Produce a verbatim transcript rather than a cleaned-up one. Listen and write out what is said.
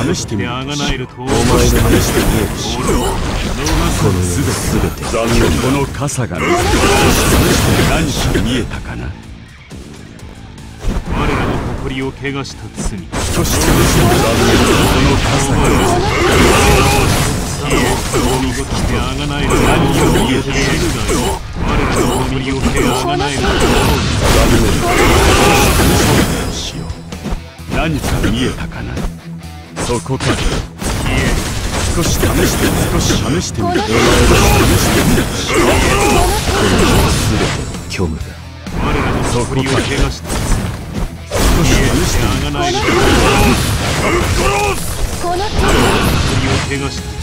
試してみる。お前の試してみよう。この世すべて残念。この傘が見えた。何か見えたかな。我らの誇りを汚した罪。そして残念。この傘が見えた。お見事であがないの。何を見えているだよ。我らの誇りを汚がないの。残念。しよう。何か見えたかな。そこか。いえ、少し試してみる。少し試してみる。お前が試してみる。このすべて虚無だ。我らの誇りを汚した罪。少し試してあがないの。この誇りを汚した